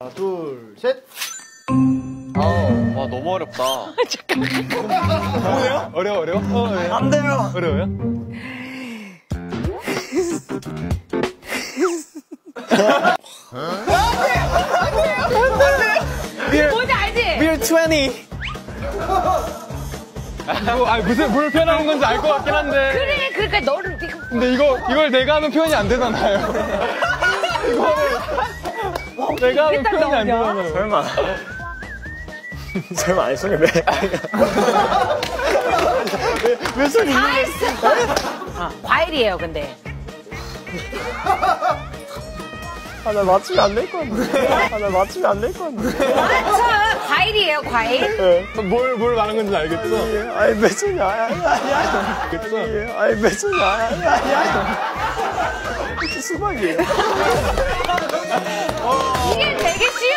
하나, 둘, 셋. 와, 너무 어렵다. 어려워? 어려워? 안 돼요. 어려워요? 뭔지 알지? We're 20. 무슨 뭘 표현하는 건지 알 것 같긴 한데. 그래, 그러니까 너를 근데 이걸 내가 하면 표현이 안 되잖아요. 이거를 내가 하면 표현이 안 되잖아요. 설마. 설마 아니 손이 왜? 왜 손이? 다 했어. 과일이에요, 근데. 나 맞추면 안 될 것 같은데. 나 맞추면 안 될 것 같은데. 맞춰. 과일이에요, 과일. 뭘 말하는 건지 알겠어? 아니 몇 손이야? 알겠어? 아니 몇 손이야? 수박이에요. 이게 되게 쉬워.